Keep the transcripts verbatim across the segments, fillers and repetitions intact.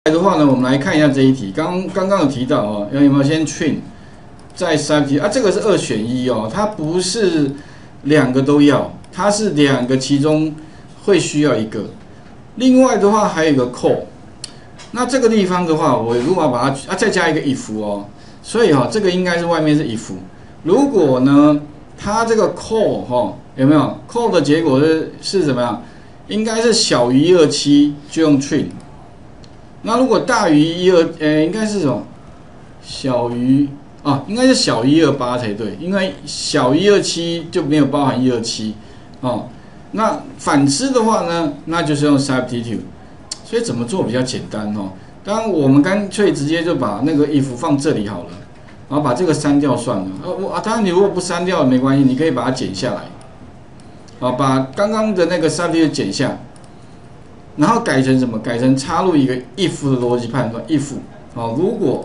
来的话呢，我们来看一下这一题。刚刚刚有提到哦，有没有先 train 再 substitute 啊？这个是二选一哦，它不是两个都要，它是两个其中会需要一个。另外的话还有一个 call， 那这个地方的话，我如果要把它啊再加一个 if 哦，所以哈、哦，这个应该是外面是 if。如果呢，它这个 call 哈、哦、有没有 call 的结果是是怎么样？应该是小于一二七就用 train。那如果大于一二，呃，应该是什么？小于啊，应该是小于一二八才对，因为小于一二七就没有包含一二七哦。那反之的话呢，那就是用 substitute。所以怎么做比较简单哦？当然我们干脆直接就把那个 if 放这里好了，然后把这个删掉算了。啊，我啊，当然你如果不删掉没关系，你可以把它剪下来，啊，把刚刚的那个 substitute 剪下。然后改成什么？改成插入一个 if 的逻辑判断 ，if 好，如果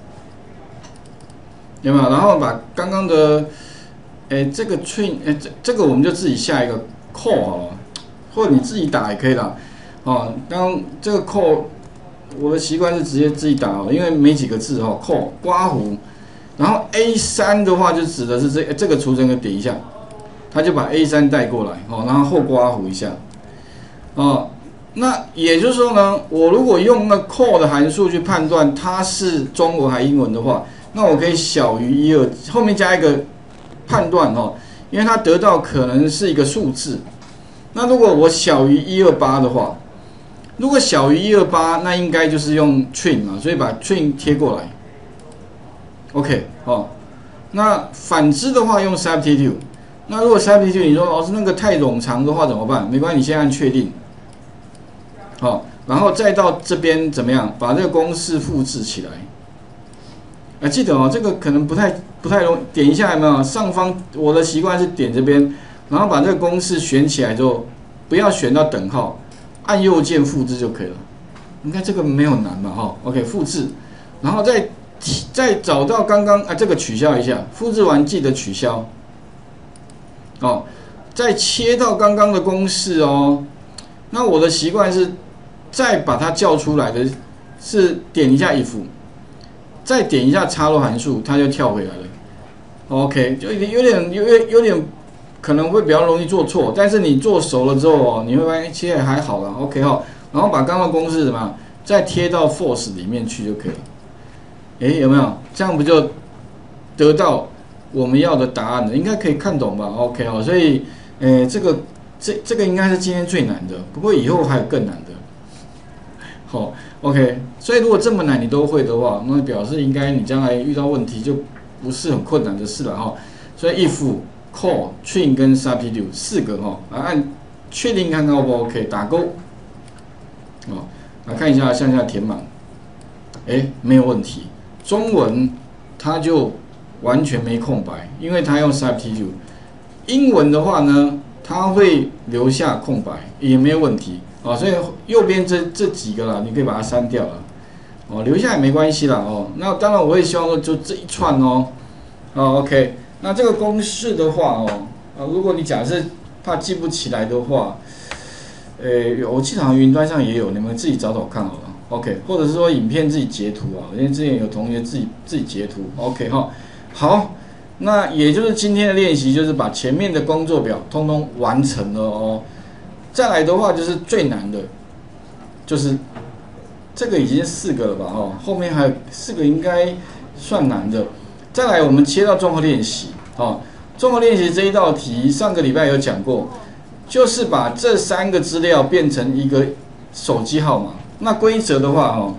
有没有？然后把刚刚的，哎，这个 train， 哎，这这个我们就自己下一个 call 好了，或者你自己打也可以啦。哦，刚这个 call， 我的习惯是直接自己打好了，因为没几个字哈、哦、，call 刮胡，然后 A 三 的话就指的是这这个储存格点一下，他就把 A 三 带过来哦，然后后刮胡一下，哦。那也就是说呢，我如果用那 call 的函数去判断它是中文还是英文的话，那我可以小于一二，后面加一个判断哦，因为它得到可能是一个数字。那如果我小于一二八的话，如果小于一二八，那应该就是用 train 嘛，所以把 train 贴过来。OK 哦，那反之的话用 substitute。那如果 substitute 你说老师那个太冗长的话怎么办？没关系，你先按确定。好，然后再到这边怎么样？把这个公式复制起来。啊，记得哦，这个可能不太不太容易，点一下有没有？上方我的习惯是点这边，然后把这个公式选起来之后，不要选到等号，按右键复制就可以了。应该这个没有难嘛，哈 ，OK， 复制，然后再再找到刚刚啊这个取消一下，复制完记得取消。哦，再切到刚刚的公式哦。那我的习惯是。再把它叫出来的是点一下 if， 再点一下插入函数，它就跳回来了。OK， 就有点有有有点可能会比较容易做错，但是你做熟了之后哦，你会发现其实还好啦。OK 哈，然后把刚刚的公式怎么样，再贴到 force 里面去就可以了。哎，有没有？这样不就得到我们要的答案了？应该可以看懂吧 ？OK 哦，所以呃，这个这这个应该是今天最难的，不过以后还有更难的。好 ，OK， 所以如果这么难你都会的话，那表示应该你将来遇到问题就不是很困难的事了哈。所以 if、call、train 跟 substitute 四个哈，来按确定看看 O 不 OK， 打勾。哦，来看一下向下填满，哎，没有问题。中文它就完全没空白，因为它用 substitute。英文的话呢，它会留下空白，也没有问题。哦，所以右边这这几个啦，你可以把它删掉了，哦，留下也没关系啦，哦，那当然我会希望说就这一串哦，哦 ，OK， 那这个公式的话哦，啊，如果你假设怕记不起来的话，呃，我记得好像云端上也有，你们自己找找看好了 ，OK， 或者是说影片自己截图啊，因为之前有同学自己自己截图 ，OK 哈，好，那也就是今天的练习就是把前面的工作表通通完成了哦。再来的话就是最难的，就是这个已经四个了吧？哦，后面还有四个应该算难的。再来，我们切到综合练习哦。综合练习这一道题，上个礼拜有讲过，就是把这三个资料变成一个手机号码。那规则的话哦，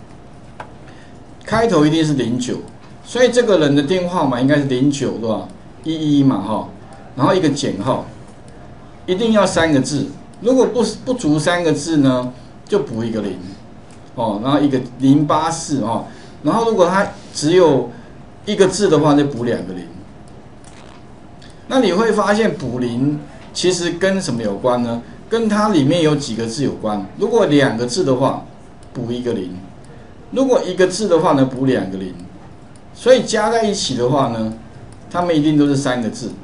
开头一定是零九，所以这个人的电话号码应该是零九对吧？一一嘛哈，然后一个减号，一定要三个字。如果不不足三个字呢，就补一个零，哦，然后一个零八四哦，然后如果它只有一个字的话，就补两个零。那你会发现补零其实跟什么有关呢？跟它里面有几个字有关。如果两个字的话，补一个零；如果一个字的话呢，补两个零。所以加在一起的话呢，它们一定都是三个字。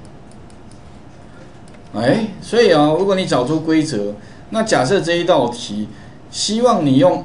哎，所以啊，如果你找出规则，那假设这一道题，希望你用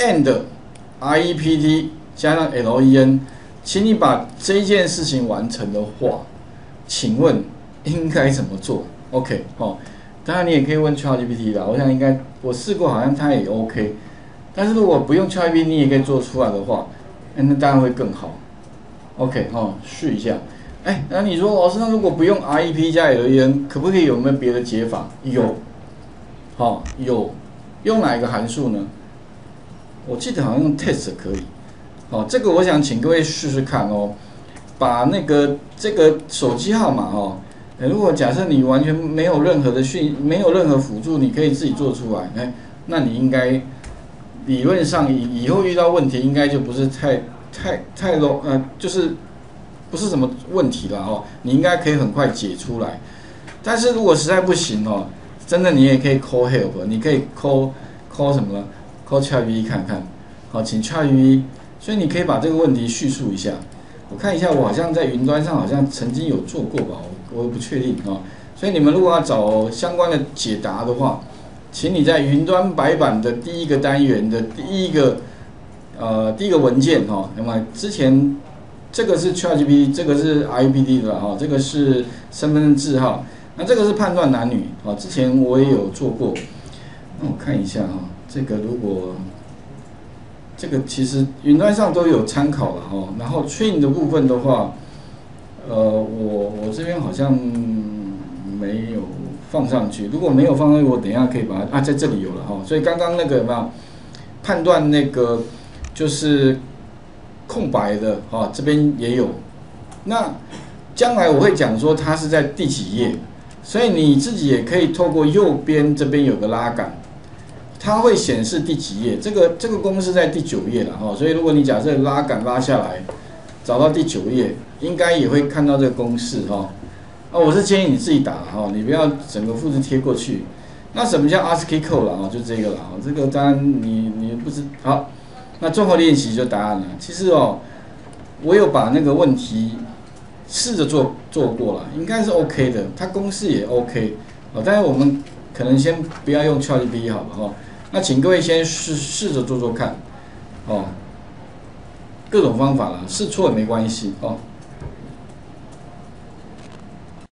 and R E P T 加上 L E N， 请你把这件事情完成的话，请问应该怎么做 ？OK 哦，当然你也可以问 ChatGPT 啦，我想应该我试过，好像它也 OK。但是如果不用 ChatGPT， 你也可以做出来的话，那当然会更好。OK 哦，试一下。哎，那你说老师，那如果不用 R E P 加 L E N， 可不可以有没有别的解法？有，好、哦、有，用哪一个函数呢？我记得好像用 test 可以。哦，这个我想请各位试试看哦。把那个这个手机号码哦，如果假设你完全没有任何的讯，没有任何辅助，你可以自己做出来。哎，那你应该理论上以以后遇到问题，应该就不是太太太 low 呃，就是不是什么问题了哦。你应该可以很快解出来。但是如果实在不行哦，真的你也可以 call help， 你可以 call call 什么呢 ？call ChatGPT 看看。好，请 ChatGPT。所以你可以把这个问题叙述一下，我看一下，我好像在云端上好像曾经有做过吧，我我不确定啊。所以你们如果要找相关的解答的话，请你在云端白板的第一个单元的第一个呃第一个文件哈，那么之前这个是 ChatGPT， 这个是 R E P T 的哈，这个是身份证字号，那这个是判断男女啊，之前我也有做过，那我看一下哈，这个如果。这个其实云端上都有参考了哈，然后 train 的部分的话，呃，我我这边好像没有放上去。如果没有放上去，我等一下可以把它啊，在这里有了哈。所以刚刚那个有没有判断那个就是空白的哈，这边也有。那将来我会讲说它是在第几页，所以你自己也可以透过右边这边有个拉杆。它会显示第几页，这个这个公式在第九页了哈，所以如果你假设拉杆拉下来，找到第九页，应该也会看到这个公式哈。啊，我是建议你自己打哈，你不要整个复制贴过去。那什么叫 ASCII code 了啊？就这个了哈，这个当然你你不知好。那综合练习就答案了。其实哦，我有把那个问题试着做做过了，应该是 OK 的，它公式也 OK 啊，但是我们可能先不要用 ChatGPT 好了哈。那请各位先试试着做做看，哦，各种方法啦，试错也没关系哦。